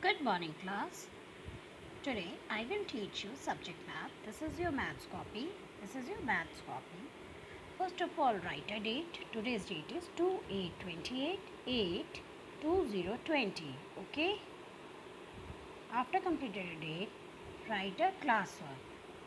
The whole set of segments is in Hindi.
Good morning, class. Today I will teach you subject math. This is your maths copy. First of all, write a date. Today's date is 2/8/28/8/2020. Okay. After completed a date, write a classwork.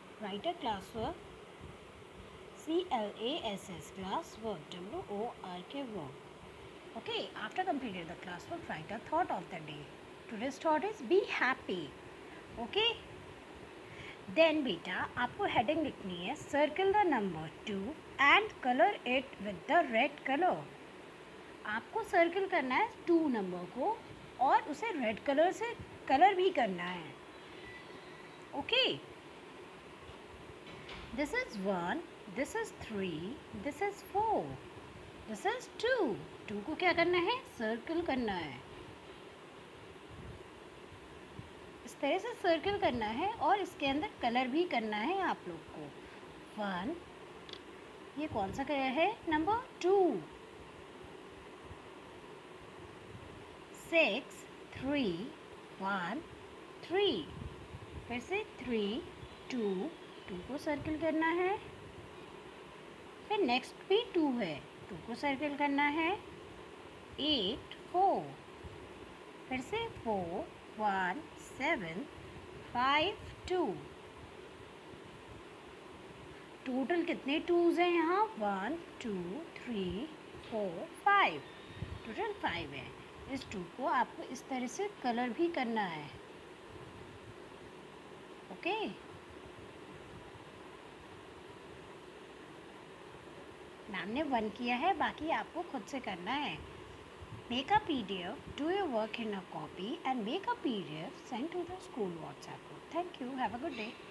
CLASS classwork. WORK work. Okay. After completed the classwork, write a thought of the day. Today's thought is be happy. Okay then बेटा आपको हेडिंग लिखनी है circle the number 2 and colour it with the red colour. आपको सर्कल करना है 2 नंबर को और उसे रेड कलर से कलर भी करना है। Okay this is 1, this is 3, this is 4, this is 2 को क्या करना है, सर्कल करना है। इस तरह से सर्कल करना है और इसके अंदर कलर भी करना है आप लोग को। 1, ये कौन सा कलर है, नंबर 2, 6, 3, 1, 3, फिर से 3, 2 को सर्कल करना है। फिर नेक्स्ट भी 2 है, 2 को सर्कल करना है। 8, 4, फिर से 4, 1, 7, 5, 2। टोटल कितने 2s हैं यहाँ, 1, 2, 3, 4, 5, टोटल 5 है। इस 2 को आपको इस तरह से कलर भी करना है। ओके मैम ने 1 किया है, बाकी आपको खुद से करना है। Make a PDF, do your work in a copy and make a PDF, send to the school WhatsApp group. Thank you. Have a good day.